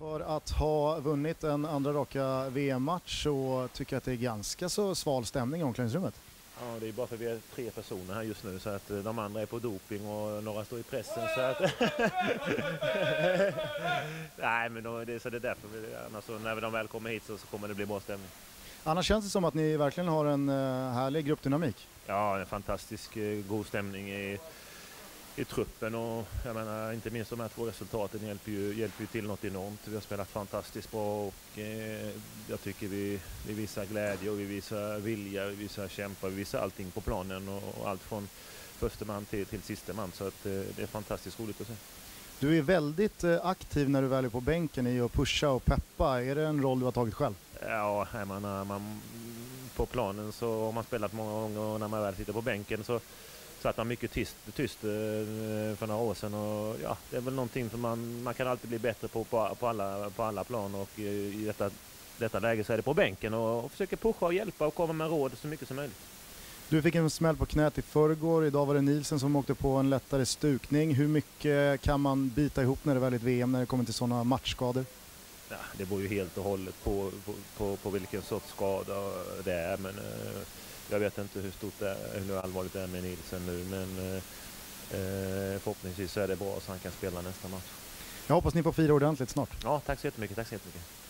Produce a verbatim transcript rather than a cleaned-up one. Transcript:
För att ha vunnit en andra raka V M-match så tycker jag att det är ganska så sval stämning i omklädningsrummet. Ja, det är bara för att vi är tre personer här just nu så att de andra är på doping och några står i pressen så att nej, men då, det är så det är därför vi, alltså, när de väl kommer hit så, så kommer det bli bra stämning. Annars känns det som att ni verkligen har en uh, härlig gruppdynamik. Ja, en fantastisk uh, god stämning i, i truppen och jag menar inte minst de här två resultaten hjälper ju, hjälper ju till något enormt. Vi har spelat fantastiskt bra och eh, jag tycker vi, vi visar glädje och vi visar vilja, vi visar kämpa, vi visar allting på planen och, och allt från första man till, till sista man så att eh, det är fantastiskt roligt att se. Du är väldigt uh, aktiv när du väl är på bänken i att pusha och peppa. Är det en roll du har tagit själv? Ja, är man, är man på planen så har man spelat många gånger och när man väl sitter på bänken så Så att man mycket tyst, tyst för några år sedan och ja, det är väl någonting som man, man kan alltid bli bättre på på, på, alla, på alla plan och i detta, detta läge så är det på bänken och, och försöker pusha och hjälpa och komma med råd så mycket som möjligt. Du fick en smäll på knät i förrgår, idag var det Nielsen som åkte på en lättare stukning. Hur mycket kan man bita ihop när det är väldigt V M när det kommer till sådana matchskador? Ja, det beror ju helt och hållet på, på, på, på vilken sorts skada det är men jag vet inte hur stort det är, hur allvarligt det är med Nielsen nu, men eh, förhoppningsvis så är det bra så han kan spela nästa match. Jag hoppas ni får fira ordentligt snart. Ja, tack så jättemycket, tack så jättemycket.